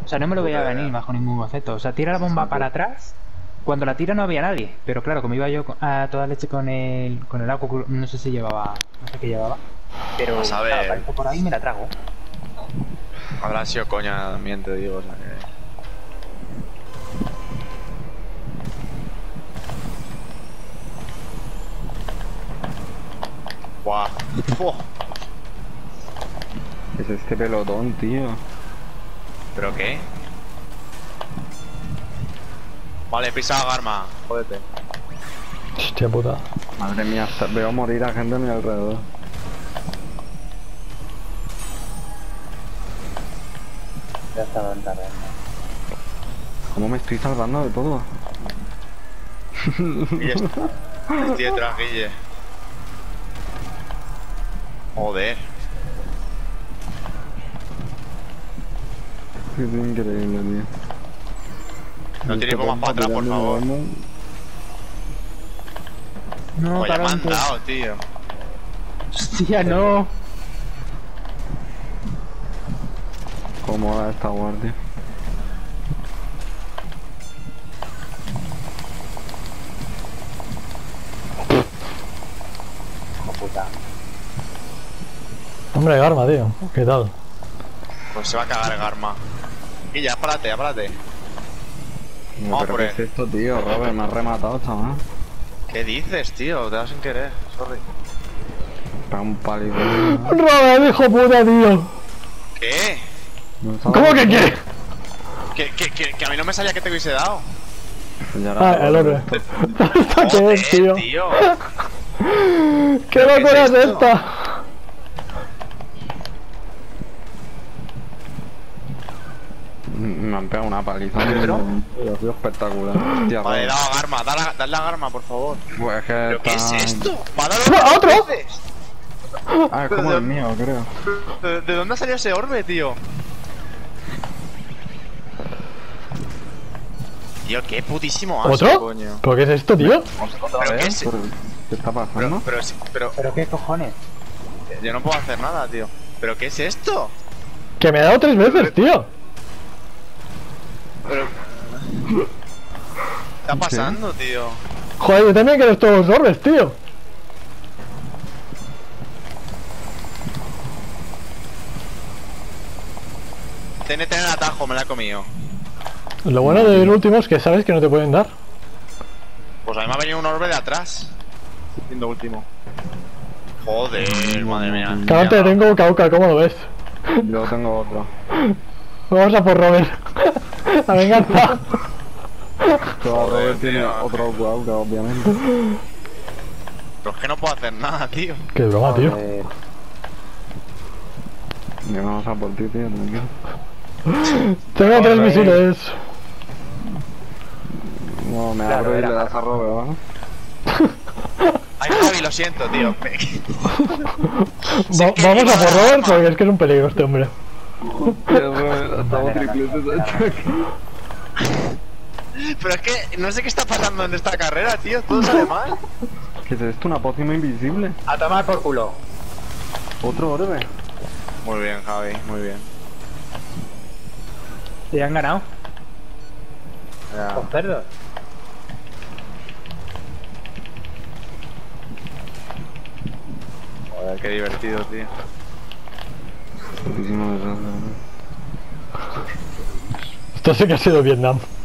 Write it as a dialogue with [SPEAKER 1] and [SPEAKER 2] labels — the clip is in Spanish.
[SPEAKER 1] O sea, no me lo veía venir bajo ningún concepto. O sea, tira la bomba para atrás. Cuando la tira no había nadie. Pero claro, como iba yo a toda leche con el agua, no sé si llevaba. No sé qué llevaba. Pero
[SPEAKER 2] Vas a ver.
[SPEAKER 1] claro, aparece por ahí y me la trago.
[SPEAKER 2] Habrá sido coña también, te digo, o sea que... Buah. Buah.
[SPEAKER 3] Es este pelotón, tío.
[SPEAKER 2] ¿Pero qué? Vale, pisa Garma, jódete.
[SPEAKER 4] Hostia puta.
[SPEAKER 3] Madre mía, veo morir a gente a mi alrededor.
[SPEAKER 1] Ya estaba en tarde.
[SPEAKER 3] ¿Cómo me estoy salvando de todo?
[SPEAKER 2] Y ya está. Estoy detrás, Guille. Joder.
[SPEAKER 3] Es increíble, tío.
[SPEAKER 2] No tiréis bombas para atrás, por favor.
[SPEAKER 1] No,
[SPEAKER 2] Pues ya me han
[SPEAKER 1] Caronte.
[SPEAKER 2] dado, tío.
[SPEAKER 1] Hostia, no.
[SPEAKER 3] ¿Cómo va esta guardia?
[SPEAKER 1] Hijo puta.
[SPEAKER 4] Hombre, Garma, tío. ¿Qué tal?
[SPEAKER 2] Pues se va a cagar el Garma. Guille, apárate, apárate.
[SPEAKER 3] No,
[SPEAKER 2] Vamos
[SPEAKER 3] pero
[SPEAKER 2] por
[SPEAKER 3] ¿qué
[SPEAKER 2] él.
[SPEAKER 3] es esto, tío? Robert, me has rematado, chaval.
[SPEAKER 2] ¿Qué dices, tío? Te das sin querer, sorry.
[SPEAKER 3] Para un pálido.
[SPEAKER 4] Robert, hijo puta, tío.
[SPEAKER 2] ¿Qué?
[SPEAKER 4] ¿Cómo que qué?
[SPEAKER 2] Que a mí no me sabía que te hubiese dado.
[SPEAKER 4] Ah, el otro. ¿Esto qué es, tío?
[SPEAKER 2] tío.
[SPEAKER 4] ¿Qué locura es
[SPEAKER 2] esto?
[SPEAKER 4] esta?
[SPEAKER 3] Me han pegado una paliza. Ha sido espectacular. Hostia,
[SPEAKER 2] Vale,
[SPEAKER 3] Robert.
[SPEAKER 2] dale a Garma, dale a Garma, por favor.
[SPEAKER 3] Pues es que
[SPEAKER 2] ¿Pero qué
[SPEAKER 3] está...
[SPEAKER 2] es esto? ¿Va a dar
[SPEAKER 4] ¿Otro?
[SPEAKER 2] veces?
[SPEAKER 3] Ah, es como el mío, creo.
[SPEAKER 2] ¿De dónde ha salido ese orbe, tío? Tío, qué putísimo asco,
[SPEAKER 4] ¿Otro?
[SPEAKER 2] coño.
[SPEAKER 4] ¿Pero qué es esto, tío?
[SPEAKER 3] ¿Otra
[SPEAKER 2] ¿Pero qué
[SPEAKER 3] vez?
[SPEAKER 2] es?
[SPEAKER 3] ¿Qué está pasando?
[SPEAKER 1] ¿Pero qué cojones?
[SPEAKER 2] Yo no puedo hacer nada, tío. ¿Pero qué es esto?
[SPEAKER 4] Que me ha dado 3 veces, tío.
[SPEAKER 2] Pero... ¿Qué está pasando, tío?
[SPEAKER 4] Joder, yo también quiero estos los orbes, tío.
[SPEAKER 2] TNT en el atajo, me la he comido.
[SPEAKER 4] Lo bueno del último es que sabes que no te pueden dar.
[SPEAKER 2] Pues a mí me ha venido un orbe de atrás. Siendo último. Joder, madre mía.
[SPEAKER 4] Cabrón, te tengo Cauca, ¿cómo lo ves?
[SPEAKER 3] Yo tengo otro.
[SPEAKER 4] Vamos a por Robert. La venganza.
[SPEAKER 3] Robert tiene
[SPEAKER 2] tío.
[SPEAKER 3] otro Guauca, obviamente.
[SPEAKER 2] Pero es que no puedo hacer nada, tío.
[SPEAKER 4] Qué broma, tío.
[SPEAKER 3] Y vamos a por ti, tío, tranquilo.
[SPEAKER 4] Tengo 3 misiles.
[SPEAKER 3] No, me abro y le das a Robert, ¿vale?
[SPEAKER 2] Ay, Javi, lo siento, tío.
[SPEAKER 4] Vamos a por Robert porque es que es un peligro este hombre.
[SPEAKER 3] Tío, Robert, estamos tripletes aquí.
[SPEAKER 2] Pero es que no sé qué está pasando en esta carrera, tío. Todo sale mal.
[SPEAKER 3] ¿Qué es esto? ¿Una pócima invisible?
[SPEAKER 1] A tomar por culo.
[SPEAKER 3] ¿Otro orbe?
[SPEAKER 2] Muy bien, Javi, muy bien.
[SPEAKER 1] ¿Te han ganado?
[SPEAKER 2] Ya.
[SPEAKER 1] Con cerdos.
[SPEAKER 2] Joder, qué divertido, tío.
[SPEAKER 3] Putísimo desastre.
[SPEAKER 4] Esto sí que ha sido Vietnam.